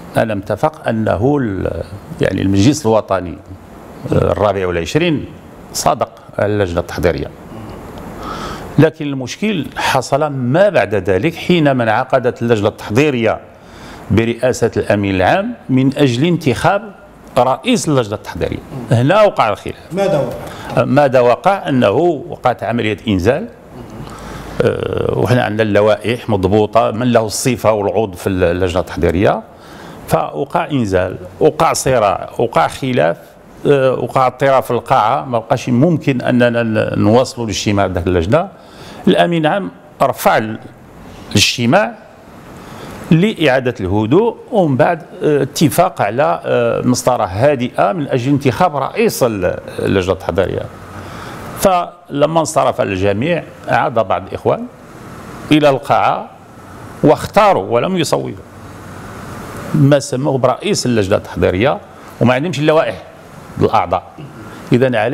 أنا متفق أنه يعني المجلس الوطني الرابع والعشرين صادق على اللجنة التحضيرية، لكن المشكل حصل ما بعد ذلك حينما انعقدت اللجنة التحضيرية برئاسة الأمين العام من أجل انتخاب رئيس اللجنة التحضيرية. هنا وقع الخلاف. ماذا وقع؟ أنه وقعت عملية إنزال، وحنا عندنا اللوائح مضبوطة من له الصفة والعضو في اللجنة التحضيرية، فوقع إنزال، وقع صراع، وقع خلاف، وقع اضطراب في القاعة، ما بقاش ممكن أننا نواصلوا الاجتماع ذاك اللجنة. الأمين العام رفع الاجتماع لإعادة الهدوء، ومن بعد اتفاق على مسطرة هادئة من أجل انتخاب رئيس اللجنة التحضيرية. فلما انصرف الجميع عاد بعض الإخوان إلى القاعة واختاروا ولم يصوتوا ما سموه برئيس اللجنة التحضيرية، وما عندهمش اللوائح الأعضاء. إذن على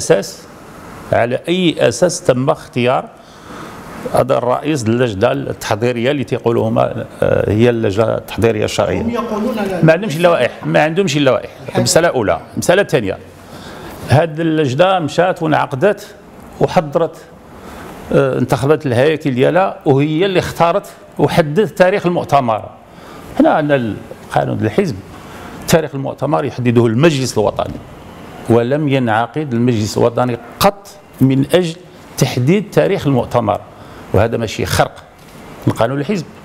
أي أساس تم اختيار هذا الرئيس اللجنة التحضيرية اللي تيقولوا هما هي اللجنة التحضيرية الشرعية؟ هم يقولون ما عندهمش اللوائح. المسألة الأولى. المسألة الثانية، هذه اللجنة مشات وانعقدت وحضرت انتخابات الهياكل ديالها، وهي اللي اختارت وحددت تاريخ المؤتمر. هنا عندنا قانون الحزب، تاريخ المؤتمر يحدده المجلس الوطني، ولم ينعقد المجلس الوطني قط من أجل تحديد تاريخ المؤتمر، وهذا ماشي خرق من قانون الحزب.